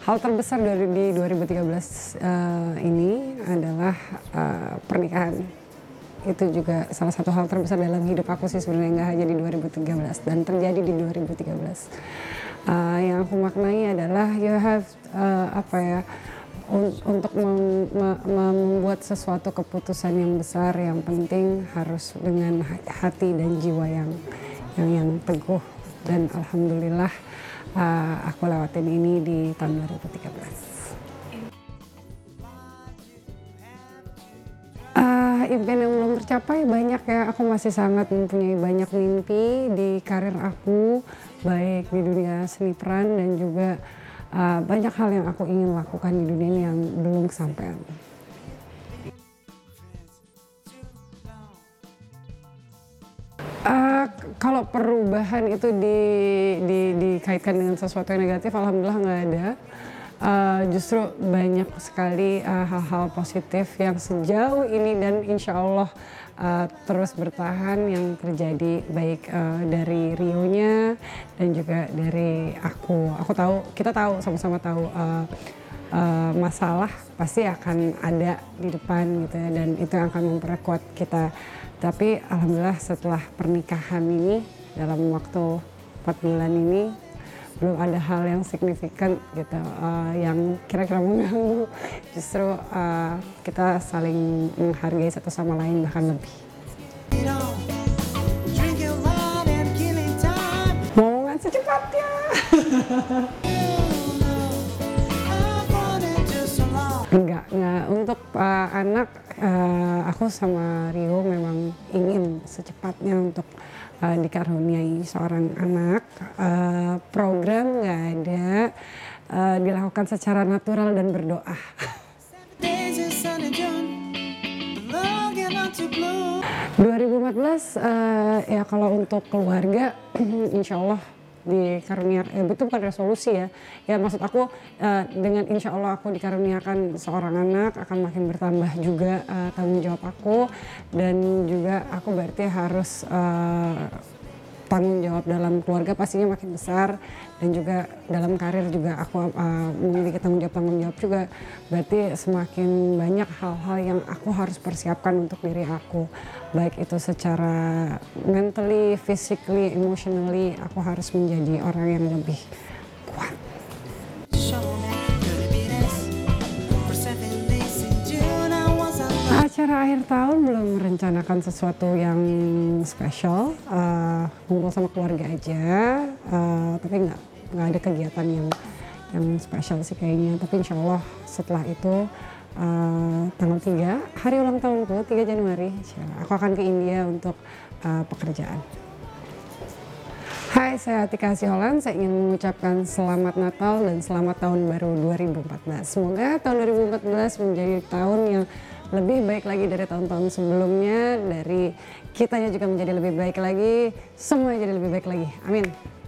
Hal terbesar di 2013 ini adalah pernikahan. Itu juga salah satu hal terbesar dalam hidup aku sih sebenarnya, nggak hanya di 2013 dan terjadi di 2013. Yang aku maknai adalah you have untuk membuat sesuatu keputusan yang besar, yang penting harus dengan hati dan jiwa yang teguh, dan alhamdulillah aku lewatin ini di tahun 2013. Impian yang belum tercapai banyak ya, aku masih sangat mempunyai banyak mimpi di karir aku, baik di dunia seni peran dan juga banyak hal yang aku ingin lakukan di dunia ini yang belum kesampaian. Kalau perubahan itu dikaitkan dengan sesuatu yang negatif, alhamdulillah nggak ada. Justru banyak sekali hal-hal positif yang sejauh ini dan insya Allah terus bertahan yang terjadi, baik dari Rio-nya dan juga dari aku. Kita tahu, sama-sama tahu masalah pasti akan ada di depan gitu ya, dan itu yang akan memperkuat kita. Tapi alhamdulillah setelah pernikahan ini dalam waktu 4 bulan ini belum ada hal yang signifikan gitu yang kira-kira mengganggu. Justru kita saling menghargai satu sama lain, bahkan lebih. Ngomongan secepatnya. Enggak. Untuk anak, aku sama Rio memang ingin secepatnya untuk dikaruniai seorang anak. Program nggak ada, dilakukan secara natural dan berdoa. 2014 ya kalau untuk keluarga insya Allah dikaruniakan, itu bukan resolusi ya. Ya maksud aku dengan insya Allah aku dikaruniakan seorang anak akan makin bertambah juga tanggung jawab aku, dan juga aku berarti harus tanggung jawab dalam keluarga pastinya makin besar, dan juga dalam karir juga aku memiliki tanggung jawab juga, berarti semakin banyak hal-hal yang aku harus persiapkan untuk diri aku, baik itu secara mentally, physically, emotionally, aku harus menjadi orang yang lebih kuat. Acara akhir tahun belum merencanakan sesuatu yang spesial, ngumpul sama keluarga aja, tapi nggak ada kegiatan yang spesial sih kayaknya. Tapi insya Allah setelah itu tanggal 3, hari ulang tahunku 3 Januari, aku akan ke India untuk pekerjaan. Hai, saya Atika Siholan. Saya ingin mengucapkan selamat Natal dan selamat tahun baru 2014. Semoga tahun 2014 menjadi tahun yang lebih baik lagi dari tahun-tahun sebelumnya, dari kitanya juga menjadi lebih baik lagi, semuanya jadi lebih baik lagi. Amin.